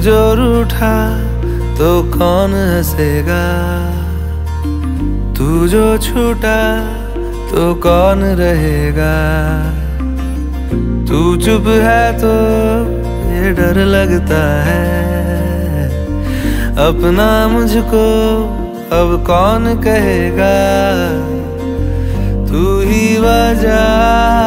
जो रूठा तो कौन हंसेगा, तू जो छूटा तो कौन रहेगा। तू चुप है तो ये डर लगता है, अपना मुझको अब कौन कहेगा। तू ही वजह